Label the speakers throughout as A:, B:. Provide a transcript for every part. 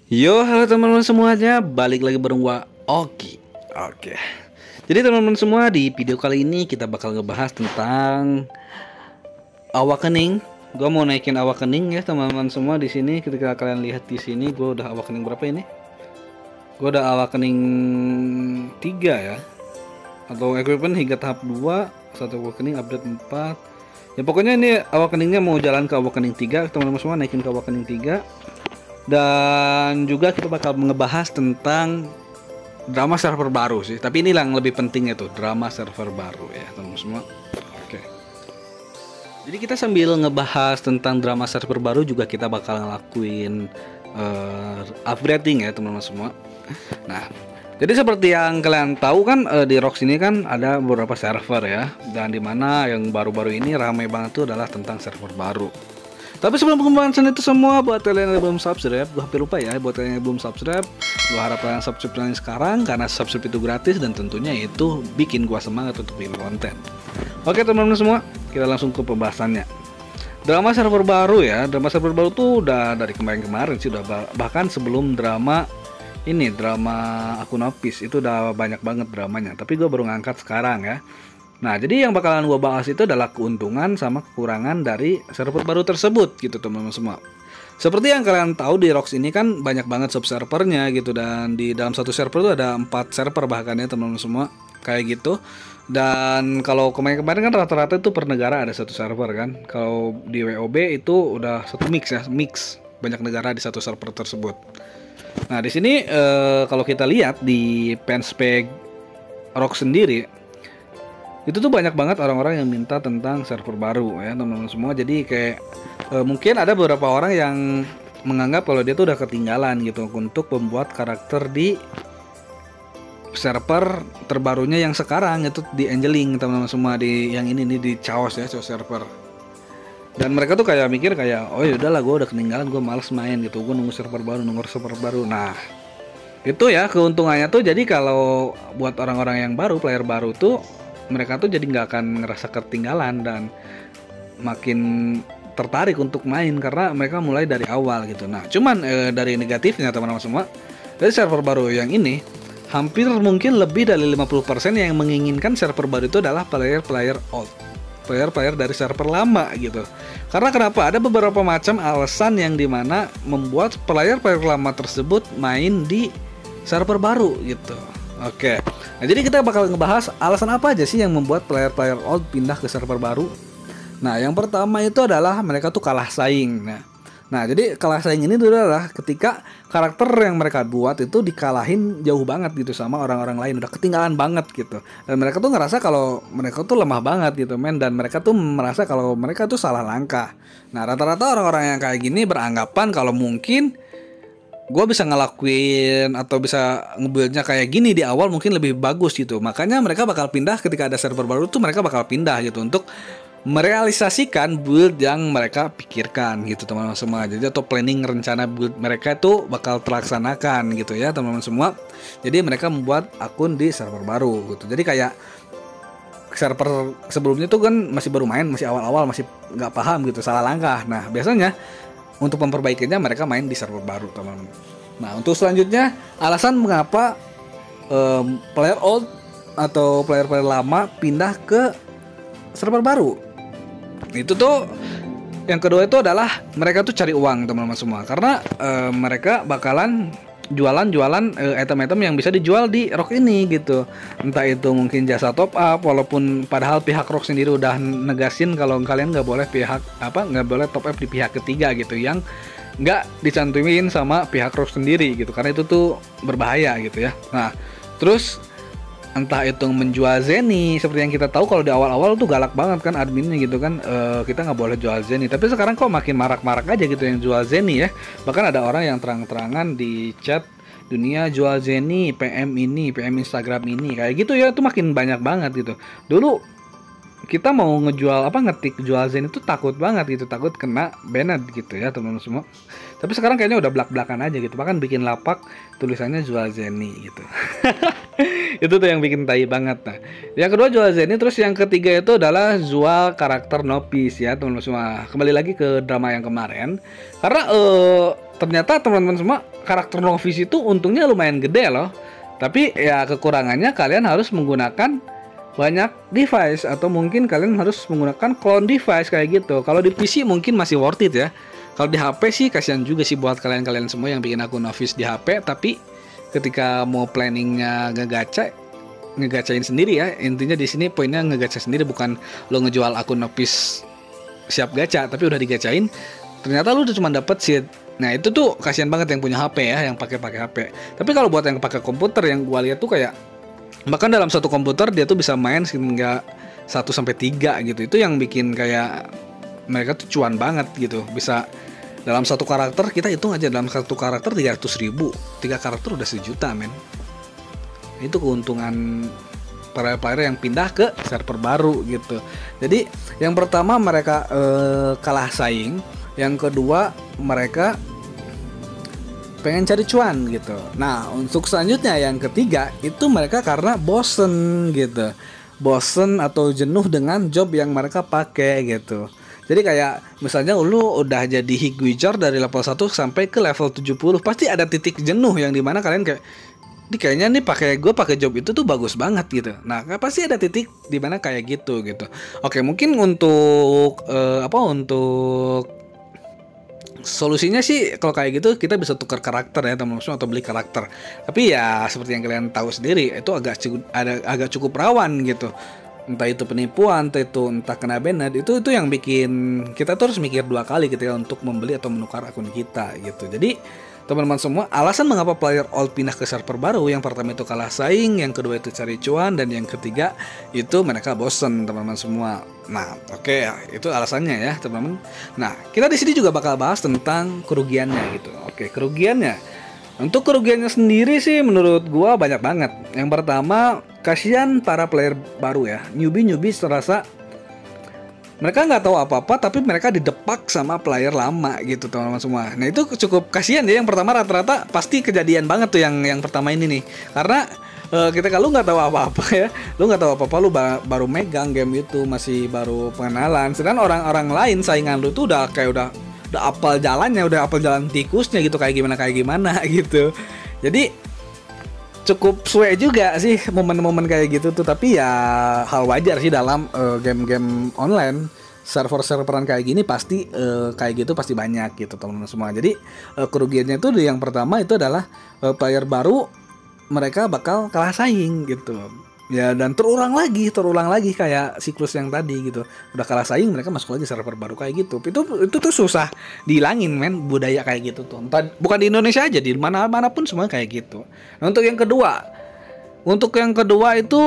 A: Yo, halo teman-teman semuanya, balik lagi bareng gua Oki. Oke. Jadi teman-teman semua, di video kali ini kita bakal ngebahas tentang awakening. Gua mau naikin awakening ya teman-teman semua di sini. Ketika kalian lihat di sini, gua udah awakening berapa ini? Gua udah awakening 3 ya. Atau equipment hingga tahap 2, satu awakening update 4. Ya pokoknya ini awakeningnya mau jalan ke awakening 3, teman-teman semua, naikin ke awakening 3. Dan juga kita bakal ngebahas tentang drama server baru sih. Tapi ini yang lebih pentingnya tuh, drama server baru ya teman-teman semua. Oke. Jadi kita sambil ngebahas tentang drama server baru juga kita bakal ngelakuin upgrading ya teman-teman semua. Nah, jadi seperti yang kalian tahu kan, di Rox ini kan ada beberapa server ya. Dan dimana yang baru-baru ini ramai banget tuh adalah tentang server baru. Tapi sebelum pembahasan itu semua, buat kalian yang belum subscribe, gue hampir lupa ya, buat kalian yang belum subscribe, gue harap kalian subscribe sekarang karena subscribe itu gratis dan tentunya itu bikin gue semangat untuk bikin konten. Oke teman-teman semua, kita langsung ke pembahasannya. Drama server baru ya, drama server baru tuh udah dari kemarin-kemarin sih, udah bahkan sebelum drama ini, drama akun Opis itu udah banyak banget dramanya. Tapi gue baru ngangkat sekarang ya. Nah, jadi yang bakalan gue bahas itu adalah keuntungan sama kekurangan dari server baru tersebut gitu teman-teman semua. Seperti yang kalian tahu, di Rox ini kan banyak banget subservernya gitu, dan di dalam satu server itu ada 4 server bahkan ya teman-teman semua, kayak gitu. Dan kalau kemarin-kemarin kan rata-rata itu per negara ada satu server kan. Kalau di WoB itu udah satu mix ya, mix banyak negara di satu server tersebut. Nah, di sini kalau kita lihat di fanspage Rox sendiri, itu tuh banyak banget orang-orang yang minta tentang server baru ya teman-teman semua. Jadi kayak mungkin ada beberapa orang yang menganggap kalau dia tuh udah ketinggalan gitu untuk membuat karakter di server terbarunya yang sekarang, itu di Angeling teman-teman semua, di yang ini nih, di Chaos ya, Chaos server. Dan mereka tuh kayak mikir kayak, oh ya udahlah, gue udah ketinggalan, gue males main gitu, gue nunggu server baru, Nah, itu ya keuntungannya tuh. Jadi kalau buat orang-orang yang baru, player baru tuh, mereka tuh jadi nggak akan ngerasa ketinggalan dan makin tertarik untuk main karena mereka mulai dari awal gitu. Nah, cuman dari negatifnya teman-teman semua, dari server baru yang ini, hampir mungkin lebih dari 50% yang menginginkan server baru itu adalah player-player old, player-player dari server lama gitu. Karena kenapa? Ada beberapa macam alasan yang dimana membuat player-player lama tersebut main di server baru gitu. Oke. Nah, jadi kita bakal ngebahas alasan apa aja sih yang membuat player-player old pindah ke server baru. Nah, yang pertama itu adalah mereka tuh kalah saing. Nah, jadi kalah saing ini tuh adalah ketika karakter yang mereka buat itu dikalahin jauh banget gitu sama orang-orang lain, udah ketinggalan banget gitu. Dan mereka tuh ngerasa kalau mereka tuh lemah banget gitu, men, dan mereka tuh merasa kalau mereka tuh salah langkah. Nah, rata-rata orang-orang yang kayak gini beranggapan kalau mungkin gue bisa ngelakuin atau bisa ngebuildnya kayak gini di awal mungkin lebih bagus gitu. Makanya mereka bakal pindah ketika ada server baru tuh, mereka bakal pindah gitu untuk merealisasikan build yang mereka pikirkan gitu teman-teman semua. Jadi atau planning rencana build mereka itu bakal terlaksanakan gitu ya teman-teman semua. Jadi mereka membuat akun di server baru gitu. Jadi kayak server sebelumnya tuh kan masih baru main, masih awal-awal, masih nggak paham gitu, salah langkah. Nah, biasanya untuk memperbaikinya mereka main di server baru teman-teman. Nah, untuk selanjutnya alasan mengapa player old atau player-player lama pindah ke server baru, itu tuh yang kedua itu adalah mereka tuh cari uang teman-teman semua. Karena mereka bakalan jualan-jualan item-item yang bisa dijual di Rox ini gitu. Entah itu mungkin jasa top up, walaupun padahal pihak Rox sendiri udah negasin kalau kalian nggak boleh nggak boleh top up di pihak ketiga gitu, yang nggak dicantumin sama pihak Rox sendiri gitu, karena itu tuh berbahaya gitu ya. Nah, terus entah itu menjual Zeni, seperti yang kita tahu kalau di awal-awal tuh galak banget kan adminnya gitu kan, kita nggak boleh jual Zeni. Tapi sekarang kok makin marak-marak aja gitu yang jual Zeni ya. Bahkan ada orang yang terang-terangan di chat dunia jual Zeni, PM ini, PM Instagram ini, kayak gitu ya. Itu makin banyak banget gitu. Dulu kita mau ngejual ngetik jual Zeni itu takut banget gitu, takut kena banned gitu ya teman-teman semua. Tapi sekarang kayaknya udah belak-belakan aja gitu, bahkan bikin lapak tulisannya jual Zeni gitu. Itu tuh yang bikin tai banget. Nah, yang kedua jual Zenny, terus yang ketiga itu adalah jual karakter Novice ya teman-teman semua. Kembali lagi ke drama yang kemarin, karena ternyata teman-teman semua karakter Novice itu untungnya lumayan gede loh. Tapi ya kekurangannya kalian harus menggunakan banyak device, atau mungkin kalian harus menggunakan clone device kayak gitu. Kalau di PC mungkin masih worth it ya. Kalau di HP sih kasihan juga sih buat kalian-kalian semua yang bikin akun Novice di HP, tapi ketika mau planningnya ngegacain sendiri ya. Intinya di sini poinnya ngegaca sendiri, bukan lo ngejual akun Novice siap gacha tapi udah digacain. Ternyata lu udah cuma dapet seed. Nah itu tuh kasihan banget yang punya HP ya, yang pakai HP. Tapi kalau buat yang pakai komputer, yang gua lihat tuh kayak bahkan dalam satu komputer dia tuh bisa main hingga 1-3 gitu. Itu yang bikin kayak mereka tuh cuan banget gitu. Bisa dalam satu karakter, kita hitung aja dalam satu karakter 300.000, 3 karakter udah 1 juta men. Itu keuntungan player-player yang pindah ke server baru gitu. Jadi yang pertama mereka kalah saing, yang kedua mereka pengen cari cuan gitu. Nah untuk selanjutnya yang ketiga itu mereka karena bosen gitu, bosen atau jenuh dengan job yang mereka pakai gitu. Jadi kayak misalnya lu udah jadi Higuijar dari level 1 sampai ke level 70, pasti ada titik jenuh yang dimana kalian kayak kayaknya nih gue pakai job itu tuh bagus banget gitu. Nah pasti ada titik dimana kayak gitu. Oke, mungkin untuk untuk solusinya sih kalau kayak gitu kita bisa tukar karakter ya teman-teman, atau beli karakter. Tapi ya seperti yang kalian tahu sendiri, itu agak cukup rawan gitu. Entah itu penipuan, entah kena banned, itu yang bikin kita tuh harus mikir 2 kali ketika untuk membeli atau menukar akun kita gitu. Jadi teman-teman semua, alasan mengapa player old pindah ke server baru, yang pertama itu kalah saing, yang kedua itu cari cuan, dan yang ketiga itu mereka bosen teman-teman semua. Nah, oke ya, itu alasannya ya teman-teman. Nah, kita di sini juga bakal bahas tentang kerugiannya gitu. Oke, kerugiannya. Untuk kerugiannya sendiri sih menurut gua banyak banget. Yang pertama, kasihan para player baru ya, newbie serasa mereka nggak tahu apa-apa, tapi mereka didepak sama player lama gitu teman-teman semua. Nah itu cukup kasihan ya. Yang pertama rata-rata pasti kejadian banget tuh yang pertama ini nih. Karena kita kalau nggak tahu apa-apa ya, lu nggak tahu apa-apa, lu baru megang game itu, masih baru pengenalan. Sedangkan orang-orang lain saingan lu tuh udah apal jalannya, udah apal jalan tikusnya gitu, kayak gimana gitu. Jadi cukup suwe juga sih momen-momen kayak gitu tuh. Tapi ya hal wajar sih dalam game-game online. Server-serveran kayak gini pasti kayak gitu pasti banyak gitu teman-teman semua. Jadi kerugiannya itu yang pertama itu adalah player baru mereka bakal kalah saing gitu ya, dan terulang lagi kayak siklus yang tadi gitu. Udah kalah saing, mereka masuk lagi server baru kayak gitu. Itu tuh susah dihilangin men, budaya kayak gitu tuh. Entah, bukan di Indonesia aja, di mana pun semua kayak gitu. Nah, untuk yang kedua itu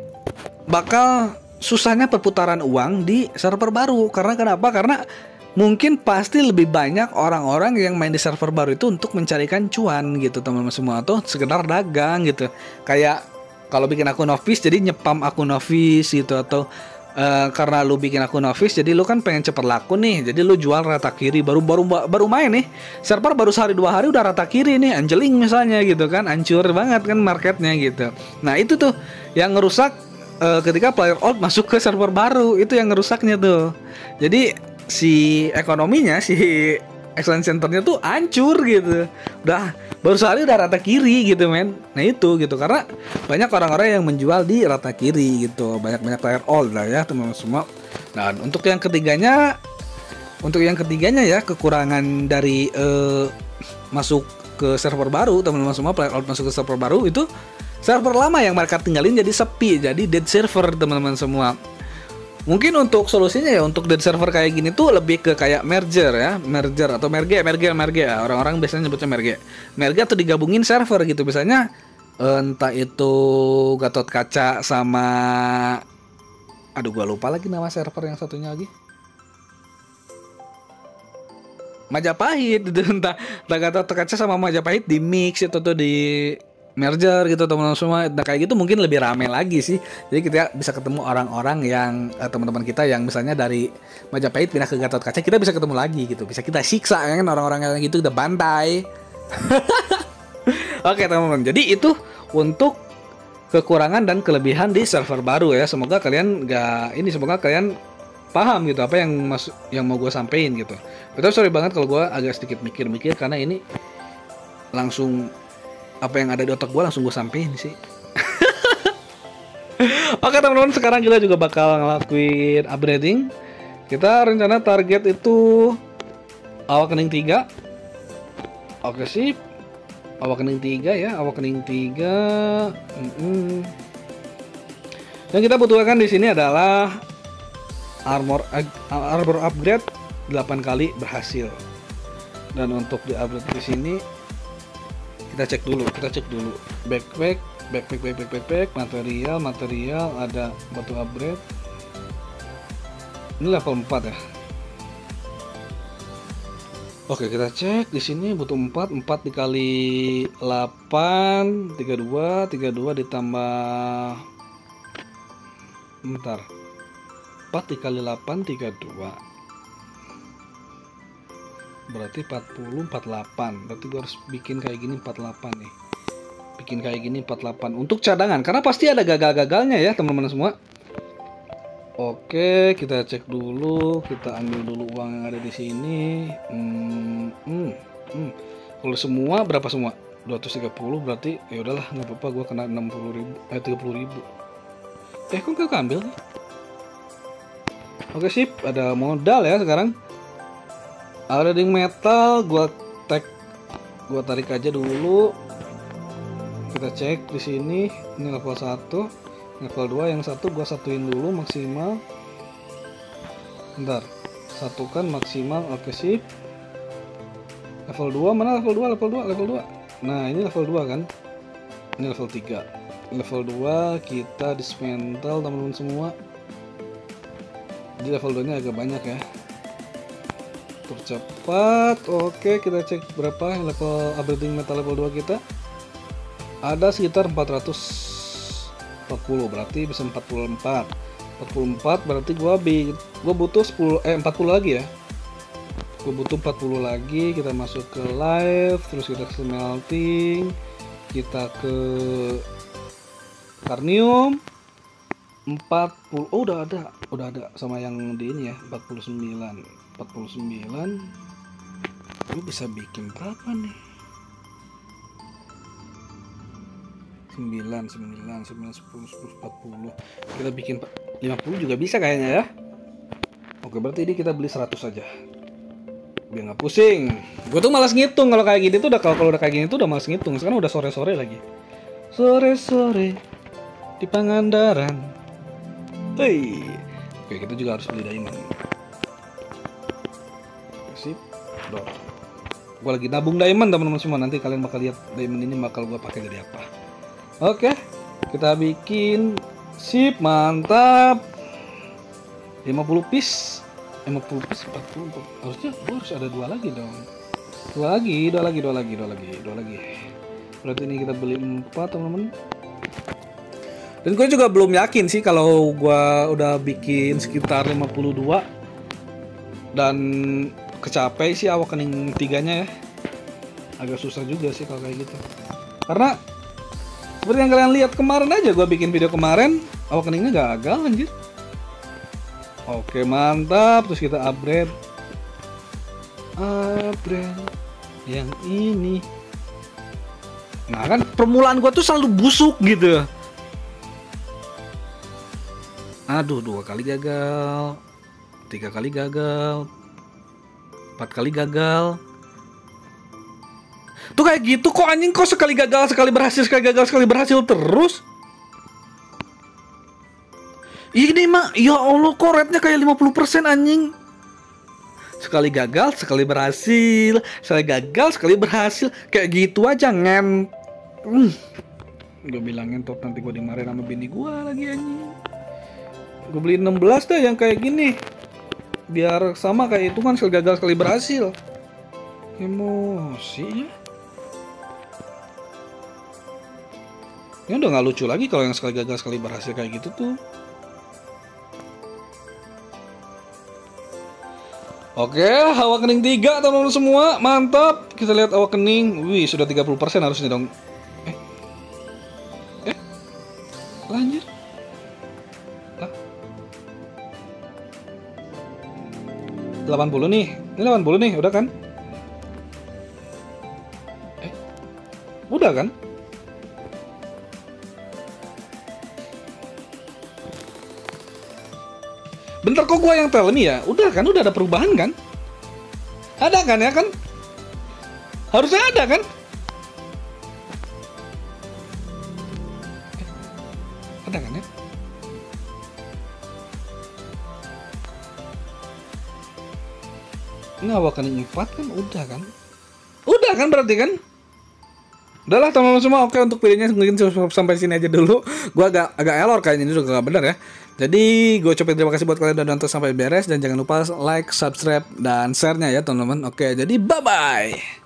A: bakal susahnya perputaran uang di server baru. Karena kenapa? Karena mungkin pasti lebih banyak orang-orang yang main di server baru itu untuk mencarikan cuan gitu teman-teman semua, atau sekedar dagang gitu. Kayak kalau bikin akun Novice jadi nyepam akun Novice gitu, atau karena lu bikin akun Novice jadi lu kan pengen cepet laku nih, jadi lu jual rata kiri, baru main nih server, baru sehari 2 hari udah rata kiri nih, anjling misalnya gitu kan, hancur banget kan marketnya gitu. Nah itu tuh yang ngerusak ketika player old masuk ke server baru, itu yang ngerusaknya tuh. Jadi si ekonominya, si exchange centernya tuh hancur gitu. Baru sehari udah rata kiri gitu men. Nah itu gitu, karena banyak orang-orang yang menjual di rata kiri gitu. Banyak player old lah ya teman-teman semua. Nah untuk yang ketiganya ya, kekurangan dari masuk ke server baru teman-teman semua, player old masuk ke server baru, itu server lama yang mereka tinggalin jadi sepi, jadi dead server teman-teman semua. Mungkin untuk solusinya ya, untuk dead server kayak gini tuh lebih ke kayak merger atau merge ya. Orang-orang biasanya nyebutnya merge atau digabungin server gitu. Misalnya entah itu Gatot Kaca sama, aduh gua lupa lagi nama server yang satunya lagi, Majapahit gitu. Entah Gatot Kaca sama Majapahit di mix itu tuh, di merger gitu teman-teman semua. Nah kayak gitu mungkin lebih rame lagi sih. Jadi kita bisa ketemu orang-orang yang teman-teman kita yang misalnya dari Majapahit pindah ke Gatot Kaca, kita bisa ketemu lagi gitu. Bisa kita siksa kan orang-orang yang gitu, kita bantai. Oke teman-teman. Jadi itu untuk kekurangan dan kelebihan di server baru ya. Semoga kalian semoga kalian paham gitu apa yang mau gue sampein gitu. Betul, sorry banget kalau gue agak sedikit mikir-mikir karena ini langsung apa yang ada di otak gue langsung gue sampein sih. Oke teman-teman, sekarang kita juga bakal ngelakuin upgrading. Kita rencana target itu awakening 3. Oke sip. Awakening 3 ya, awakening 3. Yang kita butuhkan di sini adalah armor upgrade 8 kali berhasil. Dan untuk di upgrade di sini kita cek dulu backpack, material ada batu upgrade. Ini level 4 ya. Oke, kita cek di sini butuh 4 dikali 8 32 ditambah 4 dikali 8 32 berarti 40 48. Berarti gue harus bikin kayak gini 48 nih. Bikin kayak gini 48 untuk cadangan karena pasti ada gagal-gagalnya ya teman-teman semua. Oke, kita cek dulu, kita ambil dulu uang yang ada di sini. Kalau semua berapa semua? 230 berarti ya udahlah nggak apa-apa, gue kena 30.000. Kok nggak ambil? Oke sip, ada modal ya sekarang. Ada ding metal, gue tarik aja dulu. Kita cek di sini, ini level 1. Level 2 yang satu gua satuin dulu maksimal. Bentar, satukan maksimal. Oke sip. Level 2 mana? Level 2. Nah ini level 2 kan. Ini level 3. Level 2 kita dismantle teman-teman semua. Jadi level 2 nya agak banyak ya. Tercepat. Oke, kita cek berapa level upgrading metal level 2 kita. Ada sekitar 440, berarti bisa 44 berarti gua butuh 40 lagi ya. Gua butuh 40 lagi. Kita masuk ke live, terus kita ke smelting, kita ke karnium 40. Oh udah ada sama yang di ini ya, 49 gua bisa bikin berapa nih? 9, 10, 40. Kita bikin 50 juga bisa kayaknya ya. Oke, berarti ini kita beli 100 aja biar nggak pusing. Gue tuh malas ngitung kalau kayak gini tuh, kalau udah kayak gini tuh udah malas ngitung. Sekarang udah sore-sore lagi. Sore-sore di Pangandaran. Hei. Oke, kita juga harus beli diamond. Sip. Gue lagi nabung diamond teman-teman semua. Nanti kalian bakal lihat diamond ini bakal gue pakai jadi apa. Oke, kita bikin sip, mantap. 50 piece 40. Harusnya gue harus ada 2 lagi dong. 2 lagi. Berarti ini kita beli 4 teman-teman. Dan gue juga belum yakin sih kalau gue udah bikin sekitar 52 dan kecapai sih awakening 3-nya ya. Agak susah juga sih kalau kayak gitu. Karena seperti yang kalian lihat kemarin aja, gue bikin video kemarin, awakeningnya gagal anjir. Oke, mantap. Terus kita upgrade yang ini. Nah kan permulaan gue tuh selalu busuk gitu. Aduh, 2 kali gagal, 3 kali gagal, 4 kali gagal. Tuh kayak gitu kok anjing, kok sekali gagal, sekali berhasil, sekali gagal, sekali berhasil terus. Ini mah, ya Allah kok rate-nya kayak 50% anjing. Sekali gagal, sekali berhasil, sekali gagal, sekali berhasil. Kayak gitu aja Gue bilangin top, nanti gue dimarahin sama bini gue lagi anjing. Gue beli 16 deh yang kayak gini. Biar sama kayak itu kan, sekali gagal, sekali berhasil. Emosi ya. Ini udah nggak lucu lagi kalau yang sekali gagal sekali berhasil kayak gitu tuh. Oke, awakening 3 teman-teman semua, mantap. Kita lihat awakening, wih sudah 30% harusnya dong. Lah, 80 nih. Ini 80 nih, udah kan? Udah kan? Bentar, kok gua yang tell nih ya? Udah kan? Udah ada perubahan kan? Ada kan ya kan? Harusnya ada kan? Ada kan ya? Ini awal kan 4 kan? Udah kan? Udah kan berarti kan? Udahlah teman-teman semua, oke untuk videonya mungkin sampai sini aja dulu. Gua agak error kayaknya, ini juga gak benar ya. Jadi gue ucapin terima kasih buat kalian udah nonton sampai beres, dan jangan lupa like, subscribe, dan share-nya ya teman-teman. Oke, jadi bye-bye.